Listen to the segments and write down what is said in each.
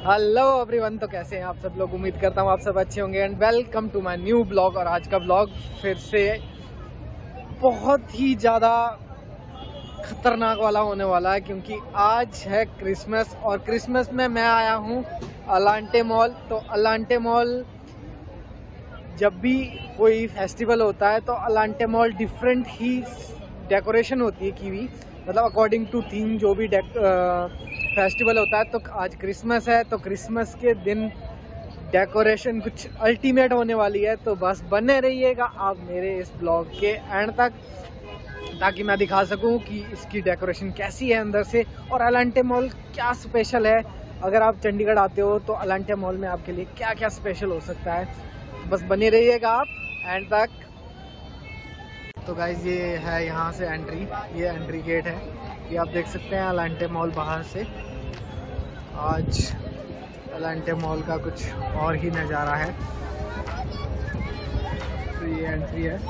Hello everyone, तो कैसे हैं आप सब लोग। उम्मीद करता हूँ आप सब अच्छे होंगे and welcome to my new blog. और आज का ब्लॉग फिर से बहुत ही ज़्यादा खतरनाक वाला होने वाला है, क्योंकि आज है क्रिसमस और क्रिसमस में मैं आया हूँ अलांटे मॉल। तो अलांटे मॉल जब भी कोई फेस्टिवल होता है तो अलांटे मॉल डिफरेंट ही डेकोरेशन होती है की भी, मतलब अकॉर्डिंग टू थीम जो भी फेस्टिवल होता है। तो आज क्रिसमस है, तो क्रिसमस के दिन डेकोरेशन कुछ अल्टीमेट होने वाली है। तो बस बने रहिएगा आप मेरे इस ब्लॉग के एंड तक, ताकि मैं दिखा सकूं कि इसकी डेकोरेशन कैसी है अंदर से और अलांटे मॉल क्या स्पेशल है। अगर आप चंडीगढ़ आते हो तो अलांटे मॉल में आपके लिए क्या क्या स्पेशल हो सकता है, बस बने रहिएगा आप एंड तक। तो गाइज ये है यहाँ से एंट्री, ये एंट्री गेट है, ये आप देख सकते हैं अलांटे मॉल बाहर से। आज अलांटे मॉल का कुछ और ही नज़ारा है। तो ये एंट्री है।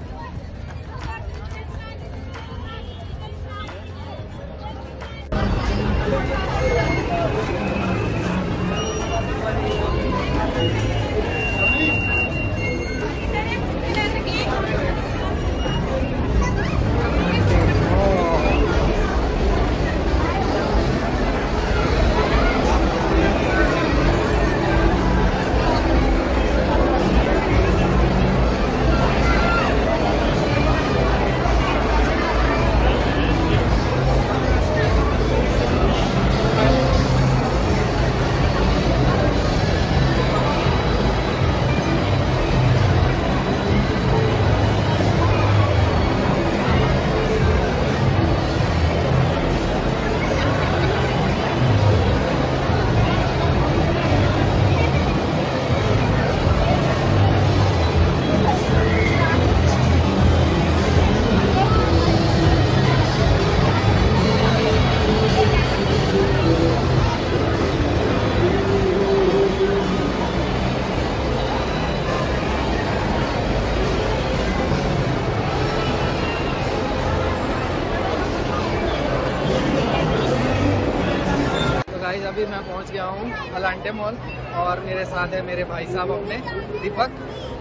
अभी मैं पहुंच गया हूं अलांटे मॉल और मेरे साथ है मेरे भाई साहब अपने दीपक।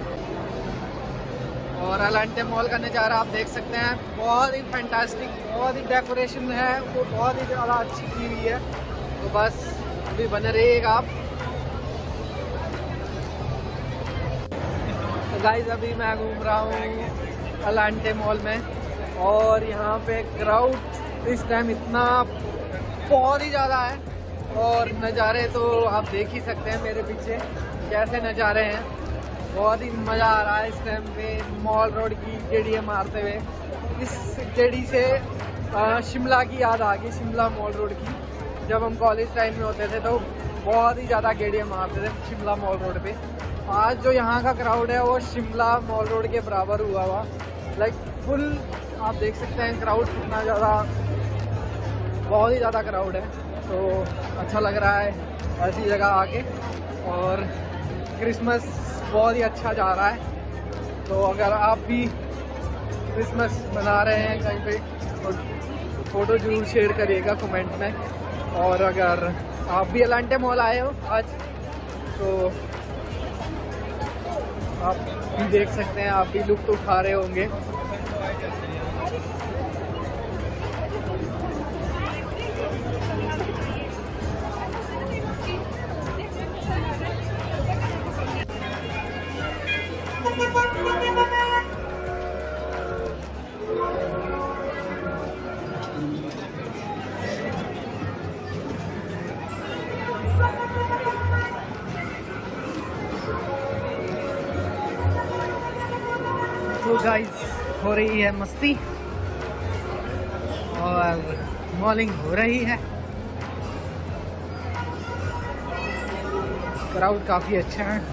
और अलांटे मॉल का नज़ारा आप देख सकते हैं, बहुत ही फैंटास्टिक, बहुत ही डेकोरेशन है वो बहुत ही ज़्यादा अच्छी की हुई है। तो बस अभी बने रहिएगा आप। तो गाइस अभी मैं घूम रहा हूँ अलांटे मॉल में और यहाँ पे क्राउड इस टाइम इतना बहुत ही ज़्यादा है और नज़ारे तो आप देख ही सकते हैं मेरे पीछे कैसे नज़ारे हैं। बहुत ही मज़ा आ रहा है इस टाइम पे मॉल रोड की गेड़ियाँ मारते हुए। इस गेड़ी से शिमला की याद आ गई, शिमला मॉल रोड की। जब हम कॉलेज टाइम में होते थे तो बहुत ही ज़्यादा गेड़ियाँ मारते थे शिमला मॉल रोड पे। आज जो यहाँ का क्राउड है वो शिमला मॉल रोड के बराबर हुआ हुआ, लाइक फुल। आप देख सकते हैं क्राउड कितना ज़्यादा, बहुत ही ज़्यादा क्राउड है। तो अच्छा लग रहा है ऐसी जगह आके और क्रिसमस बहुत ही अच्छा जा रहा है। तो अगर आप भी क्रिसमस मना रहे हैं कहीं पे तो फ़ोटो ज़रूर शेयर करिएगा कमेंट में। और अगर आप भी अलांटे मॉल आए हो आज तो आप भी देख सकते हैं, आप भी लुत्फ़ उठा रहे होंगे। तो गाइस हो रही है मस्ती और मॉलिंग हो रही है। क्राउड काफ़ी अच्छा है।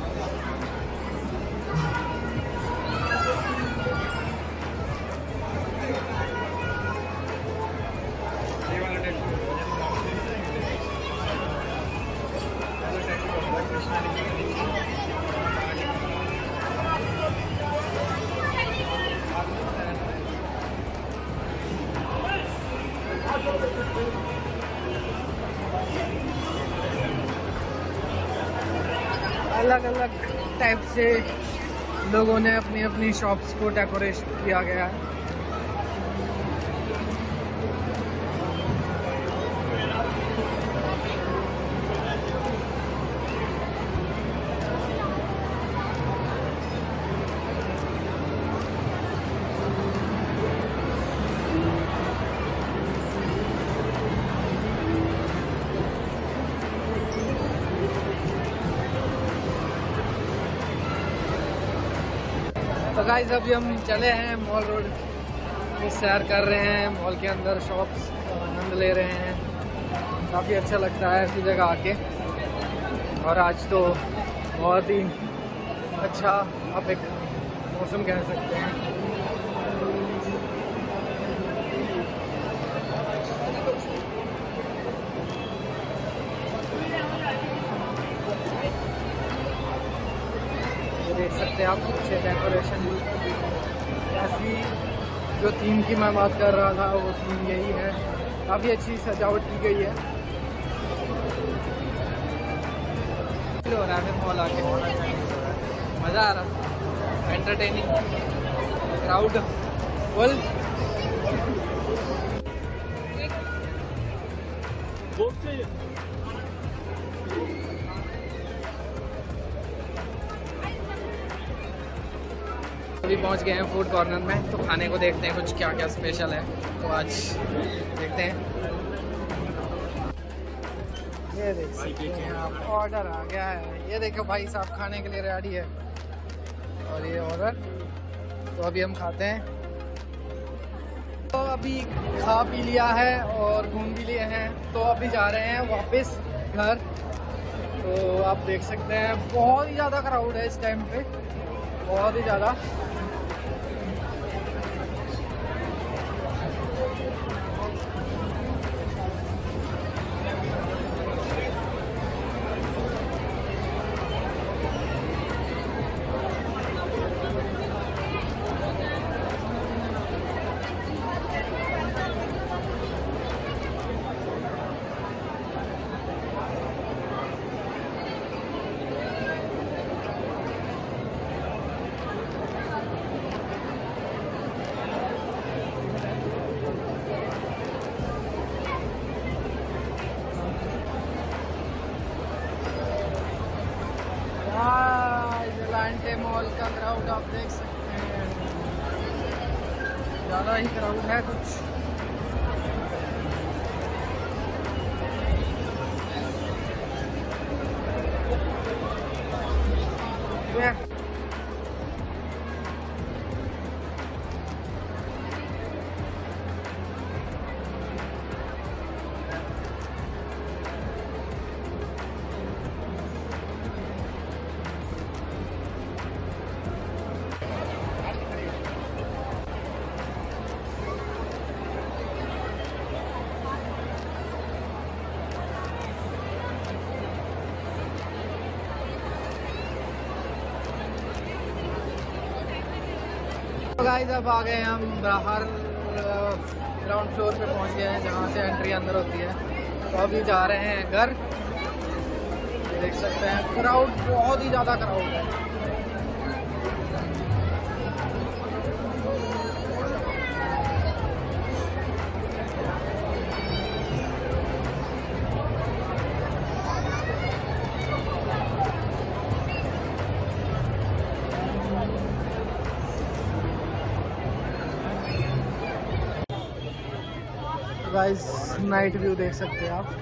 अलग अलग टाइप से लोगों ने अपनी अपनी शॉप्स को डेकोरेट किया गया है। तो गाइस अभी हम चले हैं मॉल रोड में, सैर कर रहे हैं, मॉल के अंदर शॉप्स का आनंद ले रहे हैं। काफ़ी अच्छा लगता है ऐसी जगह आके। और आज तो बहुत ही अच्छा आप एक मौसम कह सकते हैं। देख सकते हैं आप पीछे डेकोरेशन ऐसी जो थीम की मैं बात कर रहा था वो थीम यही है। काफ़ी अच्छी सजावट की गई है। हो रहा है मॉल आके, मज़ा आ रहा, एंटरटेनिंग, क्राउड फुल। अभी पहुंच गए हैं फूड कॉर्नर में, तो खाने को देखते हैं कुछ क्या क्या स्पेशल है। तो आज देखते हैं। ये देख सकते हैं आप, ऑर्डर आ गया है। ये देखो भाई साहब खाने के लिए रेडी है और ये ऑर्डर। तो अभी हम खाते हैं। तो अभी खा पी लिया है और घूम भी लिए हैं, तो अभी जा रहे हैं वापस घर। तो आप देख सकते हैं बहुत ही ज़्यादा क्राउड है इस टाइम पे, बहुत ही ज़्यादा। एलांटे मॉल का क्राउड आप देख सकते हैं, ज़्यादा ही क्राउड है कुछ। तो गाइस अब आ गए हम बाहर, ग्राउंड फ्लोर पे पहुंच गए हैं जहां से एंट्री अंदर होती है। तो अभी जा रहे हैं घर। देख सकते हैं क्राउड, बहुत ही ज़्यादा क्राउड है। गाइस नाइट व्यू देख सकते हैं आप।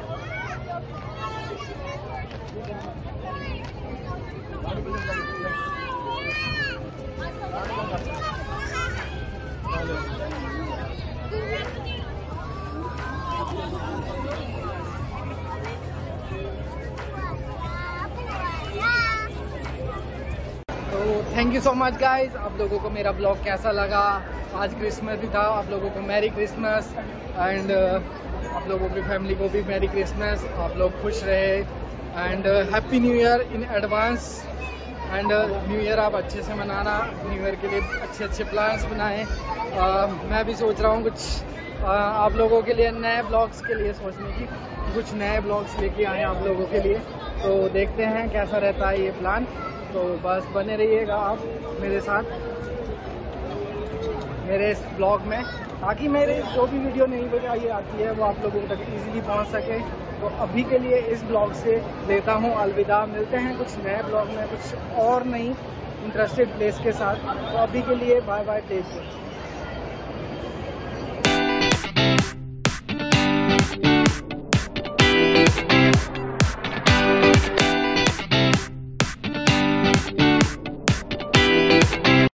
तो thank you so much guys. आप लोगों को मेरा ब्लॉग कैसा लगा? आज क्रिसमस भी था, आप लोगों को मैरी क्रिसमस एंड आप लोगों की फैमिली को भी मैरी क्रिसमस। आप लोग खुश रहे and happy new year in advance. And new year आप अच्छे से मनाना, न्यू ईयर के लिए अच्छे अच्छे प्लान्स बनाएं। मैं भी सोच रहा हूँ कुछ आप लोगों के लिए नए ब्लॉग्स के लिए सोचने की कुछ नए ब्लॉग्स लेके आए आप लोगों के लिए। तो देखते हैं कैसा रहता है ये प्लान। तो बस बने रहिएगा आप मेरे साथ मेरे इस ब्लॉग में, ताकि मेरे जो भी वीडियो नई वीडियो आती है वो आप लोगों तक इजीली पहुंच सके। तो अभी के लिए इस ब्लॉग से लेता हूं अलविदा। मिलते हैं कुछ नए ब्लॉग में कुछ और नई इंटरेस्टेड प्लेस के साथ। तो अभी के लिए बाय बाय, टेक केयर।